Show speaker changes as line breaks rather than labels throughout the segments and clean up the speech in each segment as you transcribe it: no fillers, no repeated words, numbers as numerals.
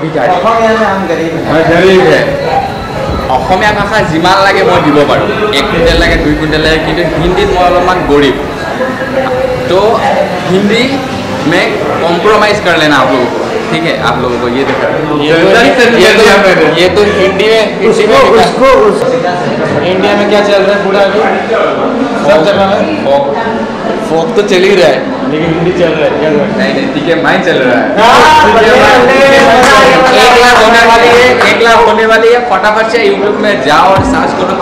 भिखारी
অসমীয়া ভাষা যিমান লাগে মই দিব পাৰোঁ 1 কুইণ্টেল লাগে 2 কুইণ্টেল লাগে কিন্তু হিন্দীত মই অলপমান গৰীব तो हिंदी में कॉम्प्रोमाइज़ कर लेना आप लोगों को ठीक है आप लोगों को ये देखा ये तो हिंदी में
इंडिया में क्या चल रहा है पूरा अभी सब चल रहा है
फोक तो चल ही रहा है
लेकिन हिंदी चल रहा है क्या
नहीं ठीक है माइंड चल रहा है 1 लाख होने वाली है फटाफट से यूट्यूब में जाओ और सर्च करो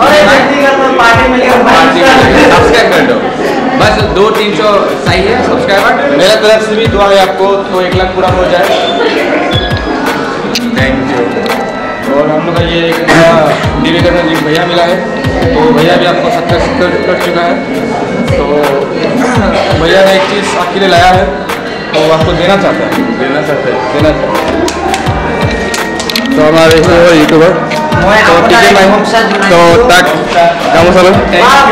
सब्सक्राइब कर दो बस 200-300 सही है सब्सक्राइबर
मेरा तरफ से भी दुआ है आपको तो 1 लाख पूरा हो जाए
थैंक यू
और हम लोग का ये एक डिविजन भैया मिला है तो भैया भी आपको सब्सक्राइब कर चुका है तो भैया ने एक चीज़ आपके लिए लाया है तो आपको देना चाहता है तो हमारे यूट्यूबर तो टीके भाई तो तक गामोसा लो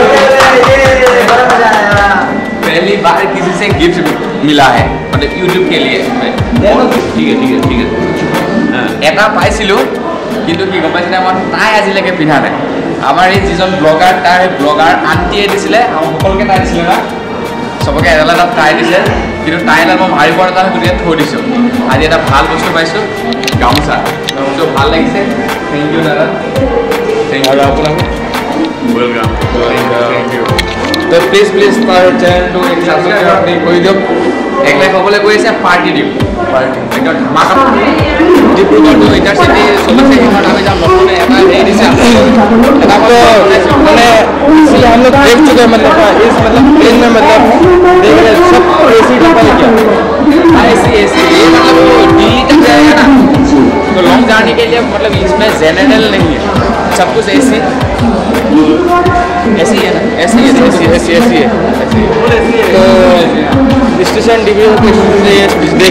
पहली बार किसी से गिफ्ट मिला है मतलब यूट्यूब के लिए ठीक है এটা পাইছিলোঁ কিন্তু কি গম পাইছিলে মই তাই আজিলৈকে পিন্ধা নাই আমাৰ এই যিজন ব্লগাৰ তাৰ ব্লগাৰ আণ্টিয়ে দিছিলে আমাৰ সকলোকে তাই দিছিলে না সবকে এডাল এটা তাই দিছে কিন্তু তাই এডাল মই মাৰি পৰা কাৰণে গতিকে থৈ দিছোঁ আজি এটা ভাল বস্তু পাইছোঁ গামোচা ভাল লাগিছে থেংক ইউ দাদা থেংক ইউ আপোনাক वेलकम थैंक यू
तो प्लीज पर चैनल टू एक सब्सक्राइब अपनी कोई दियो
1 लाख হ'বলৈ গৈ আছে পাৰ্টি দিম একদম ধমাকা ডিব্ৰুগড় টু ইন্টাৰচিটি চলিছে এখন আমি যাম নতুন এটা হেৰি দিছে এটা
मैंने इसलिए हम लोग देख चुके हैं मतलब इस मतलब ट्रेन में मतलब देख रहे सब एसी डब्बा क्या
एसी ये मतलब दिल्ली तक जाएगा ना तो लॉन्ग जर्नी के लिए मतलब इसमें जनरल नहीं है सब कुछ एसी है ना एसी है
तो स्टेशन डिब्रूगढ़ से देख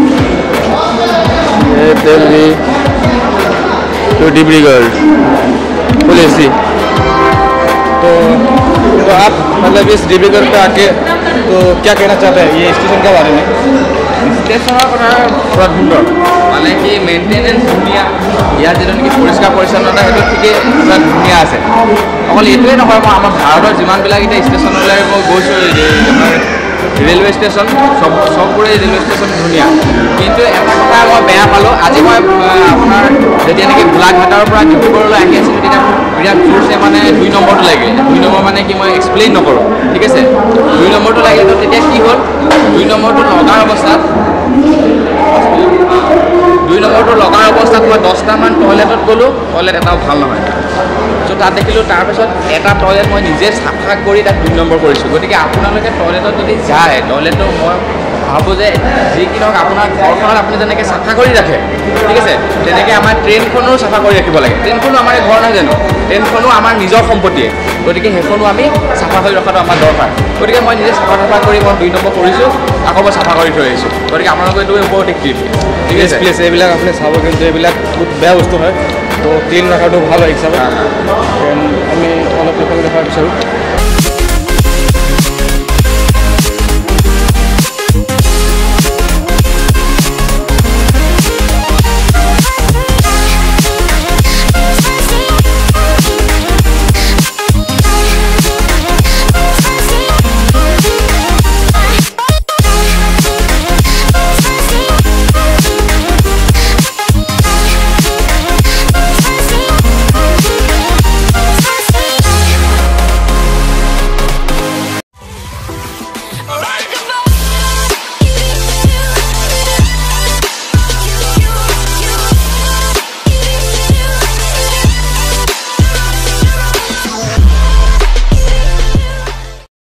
Delhi to Dibrugarh full AC तो आप मतलब इस डिब्रूगढ़ पे आके तो क्या कहना चाहते हैं ये स्टेशन के बारे में
स्टेशनर पूरा सुंदर माने कि मेंटेनेंस धुनिया ইয়াৰ যেন কি পৰিষ্কাৰ পৰিচ্ছন্নতা সেইটো ঠিকে পুৰা ধুনীয়া আছে অকল এইটোৱে নহয় মই আমাৰ ভাৰতৰ যিমানবিলাক এতিয়া ষ্টেচনলৈ মই গৈছোঁ ৰেলৱে ষ্টেচন সববোৰে ৰেলৱে ষ্টেচন ধুনীয়া কিন্তু এটা কথা মই বেয়া পালোঁ আজি মই আপোনাৰ যেতিয়া নেকি গোলাঘাটৰ পৰা ডিব্ৰুগড়লৈ আহি আছিলোঁ তেতিয়া বিৰাট জোৰছে মানে 2 নম্বৰটো লাগিলে 2 নম্বৰ মানে কি মই এক্সপ্লেইন নকৰোঁ ঠিক আছে 2 নম্বৰটো লাগিলে তো তেতিয়া কি হ'ল 2 নম্বৰটো লগাৰ অৱস্থাত 2 নম্বৰটো লগাৰ অৱস্থাত মই 10টামান টয়লেটত গ'লোঁ টয়লেট এটাও ভাল নহয় চ' তাত দেখিলোঁ তাৰপিছত এটা টয়লেট মই নিজে চাফা কৰি তাক 2 নম্বৰ কৰিছোঁ গতিকে আপোনালোকে টয়লেটত যদি যায় টয়লেটটো মই ভাবোঁ যে যি কি নহওক আপোনাৰ ঘৰখনত আপুনি যেনেকৈ চাফা কৰি ৰাখে ঠিক আছে তেনেকৈ আমাৰ ট্ৰেইনখনো চাফা কৰি ৰাখিব লাগে ট্ৰেইনখনো আমাৰ ঘৰ নহয় জানো ট্ৰেইনখনো আমাৰ নিজৰ সম্পত্তিয়ে গতিকে সেইখনো আমি চাফা কৰি ৰখাটো আমাৰ দৰকাৰ গতিকে মই নিজে চাফা কৰি মই 2 নম্বৰ কৰিছোঁ আকৌ মই চাফা কৰি থৈ আহিছোঁ গতিকে আপোনালোকে এইটো ওপৰত ঠিক আছে
প্লেছ এইবিলাক আপুনি চাব কিন্তু এইবিলাক বহুত বেয়া বস্তু হয় তো ক্লিন ৰখাটো ভাল হয় হিচাপে আমি অলপ দেখাব বিচাৰোঁ